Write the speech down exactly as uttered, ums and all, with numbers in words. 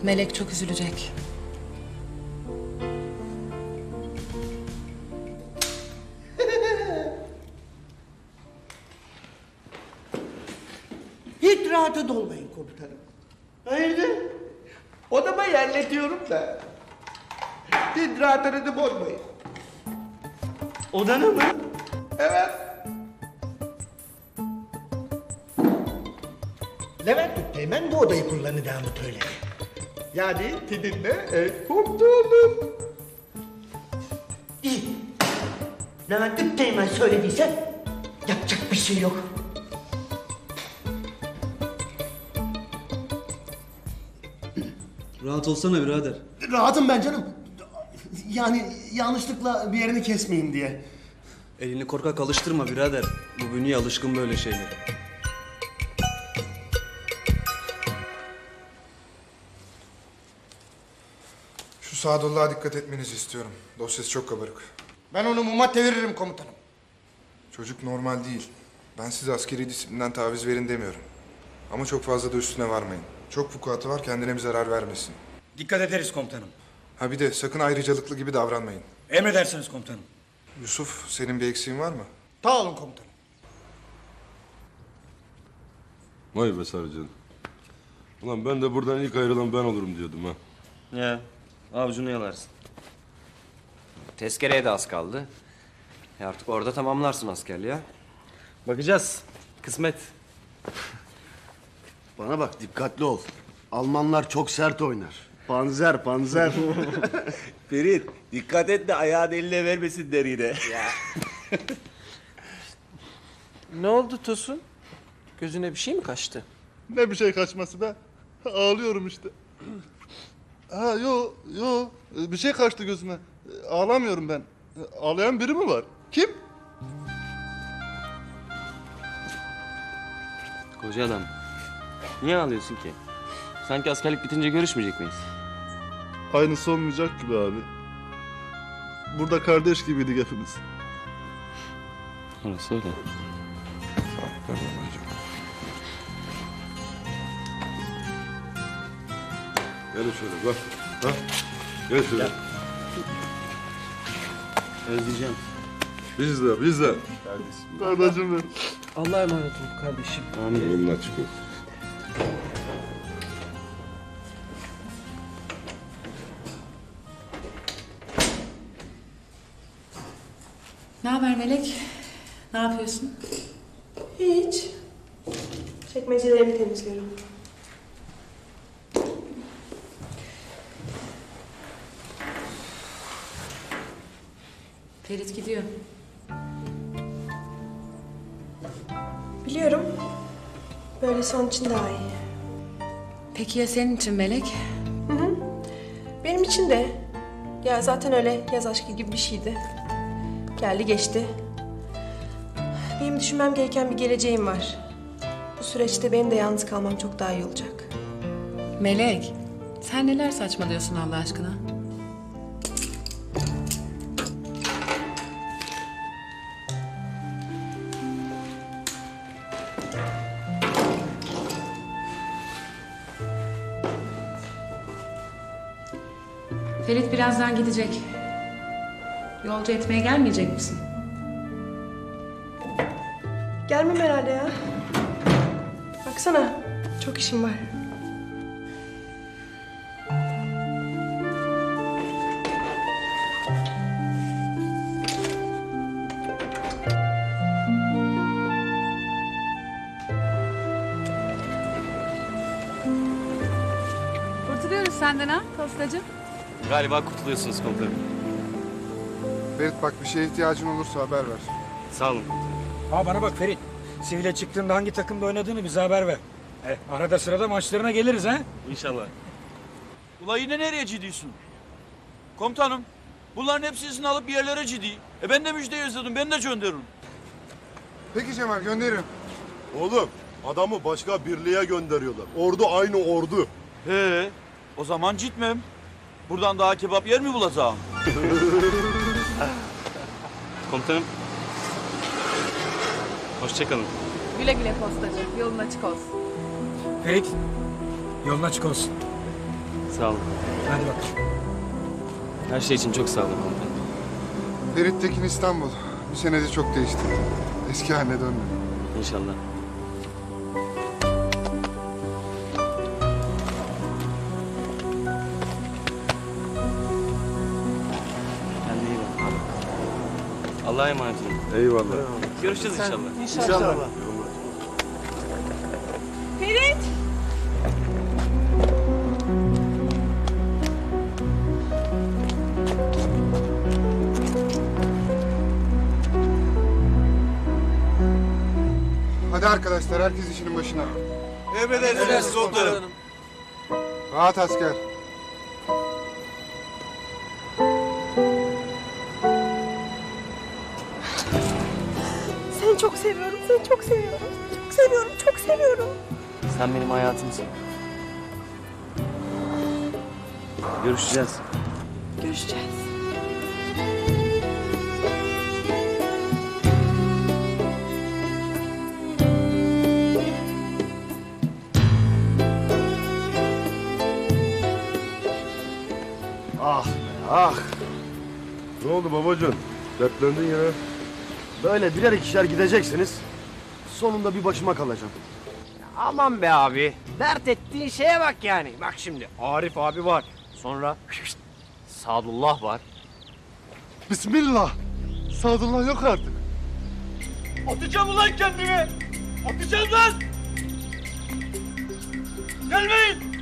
Melek çok üzülecek. Hiç rahatsız olmayın komutanım. Hayırdır? Odama yerletiyorum da. Hiç rahatınızı bozmayın. Odanı mı? Evet. Levent Üsteğmen bu odayı kullanacağımı söyledi. Yani sizinle ev komutanım. İyi. Levent Üsteğmen söylediyse yapacak bir şey yok. Rahat olsana birader. Rahatım ben canım. Yani yanlışlıkla bir yerini kesmeyeyim diye. Elini korkak alıştırma birader. Bu bünye alışkın böyle şeylere. Şu Sadullah'a dikkat etmenizi istiyorum. Dosyası çok kabarık. Ben onu muma çeviririm komutanım. Çocuk normal değil. Ben size askeri disiplinden taviz verin demiyorum. Ama çok fazla da üstüne varmayın. Çok vukuatı var, kendine bir zarar vermesin. Dikkat ederiz komutanım. Ha bir de sakın ayrıcalıklı gibi davranmayın. Emredersiniz komutanım. Yusuf, senin bir eksiğin var mı? Sağ olun komutanım. Vay be Sarıcan. Ulan ben de buradan ilk ayrılan ben olurum diyordum ha. Ya avucunu yalarsın. Tezkereye de az kaldı. E artık orada tamamlarsın askerliği ya. Bakacağız. Kısmet. Bana bak dikkatli ol. Almanlar çok sert oynar. Panzer, panzer. Ferit, dikkat et de ayağını eline vermesin derine. Ne oldu Tosun? Gözüne bir şey mi kaçtı? Ne bir şey kaçması be? Ağlıyorum işte. Ha yo yo bir şey kaçtı gözüme. Ağlamıyorum ben. Ağlayan biri mi var? Kim? Koca adam. Niye ağlıyorsun ki? Sanki askerlik bitince görüşmeyecek miyiz? Aynısı olmayacak gibi abi. Burada kardeş gibiydik hepimiz. Orası öyle. Gel şöyle bak. Ha? Gel şöyle. Özleyeceğim. Biz de, biz de. Kardeşim benim. Allah'a emanet ol kardeşim. Amin. Yolun açık olsun. Ne haber Melek? Ne yapıyorsun? Hiç. Çekmecelerimi temizliyorum. Ferit gidiyor. Biliyorum. Böyle son için daha iyi. Peki ya senin için Melek? Hı hı. Benim için de. Ya zaten öyle yaz aşkı gibi bir şeydi. Geldi geçti. Benim düşünmem gereken bir geleceğim var. Bu süreçte benim de yalnız kalmam çok daha iyi olacak. Melek, sen neler saçmalıyorsun Allah aşkına? Ferit birazdan gidecek. Yolcu etmeye gelmeyecek misin? Gelmem herhalde ya. Baksana, çok işim var. Kurtuluyoruz senden ha postacı. Galiba kurtuluyorsunuz komutanım. Ferit bak bir şeye ihtiyacın olursa haber ver. Sağ olun. Ha bana bak Ferit. Sivile çıktığında hangi takımda oynadığını bize haber ver. E, arada sırada maçlarına geliriz ha. İnşallah. Ula yine nereye cidiyorsun? Komutanım, bunların hepsini alıp bir yerlere ciddi. E ben de müjdeyi özledim, ben de gönderirim. Peki Cemal gönderirim. Oğlum adamı başka birliğe gönderiyorlar. Ordu aynı ordu. He, o zaman gitmem. Buradan daha kebap yer mi bulacağım? Komutanım. Hoşçakalın. Güle güle postacı. Yolun açık olsun. Ferit, yolun açık olsun. Sağ olun. Hadi bakalım. Her şey için çok sağ olun komutanım. Ferit Tekin İstanbul. Bir senede çok değişti. Eski haline döndü. İnşallah. Kendine iyi bak abi. Allah'a emanet olun. Eyvallah. Görüşürüz inşallah. İnşallah. Ferit! Hadi arkadaşlar, herkes işinin başına. Emredersiniz komutanım. Rahat asker. Seni çok seviyorum, seni çok seviyorum. Çok seviyorum, çok seviyorum. Sen benim hayatımsın. Görüşeceğiz. Görüşeceğiz. Ah be ah. Ne oldu babacığım? Dertlendin yine. Böyle birer ikişer gideceksiniz. Sonunda bir başıma kalacağım. Aman be abi. Dert ettiğin şeye bak yani. Bak şimdi Arif abi var. Sonra Sadullah var. Bismillah. Sadullah yok artık. Atacağım ulan kendimi. Atacağım lan. Gelmeyin.